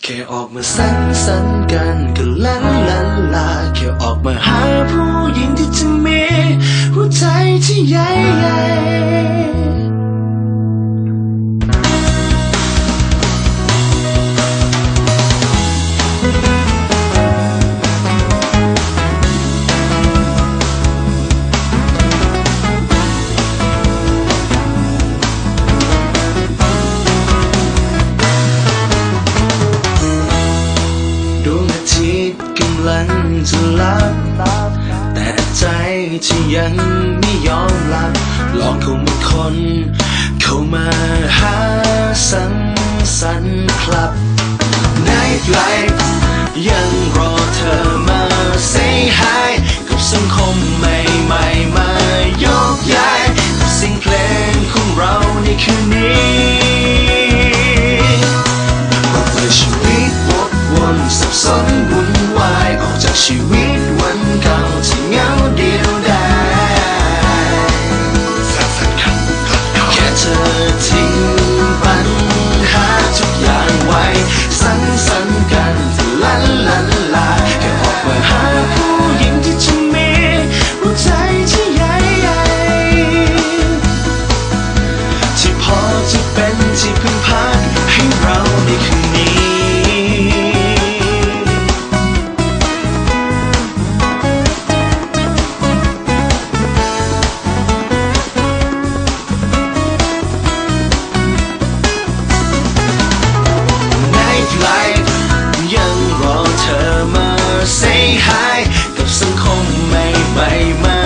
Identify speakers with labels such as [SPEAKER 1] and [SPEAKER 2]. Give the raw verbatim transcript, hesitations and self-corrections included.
[SPEAKER 1] แค่ออกมาสังสรรค์กันก็ลันลันลาแค่ออกมาหาผู้หญิงที่จะมีหัวใจที่ใหญ่ใหญ่กำลังจะหลับแต่ใจที่ยังไม่ยอมหลับลองเข้ามาคนเข้ามาหาสังสรรค์คลับในไกลยังรอเธอมา say hi กับสังคมใหม่ๆมายกย้ายกับเสียงเพลงของเราในคืนนี้บอกเลยชีวิตวกวนสับสนวุ่นวายออกจากชีวิตวันเก่าที่เหงาเดียวดายแค่เธอทิ้งปัญหาทุกอย่างไว้สังสรรค์กันลันลันลาแค่ออกมาหาผู้หญิงที่จะมีหัวใจที่ใหญ่ใหญ่ที่พอจะเป็นที่พึ่งพาให้เราในคืนนี้ยังรอเธอมา say hi กับสังคมใหม่ๆมา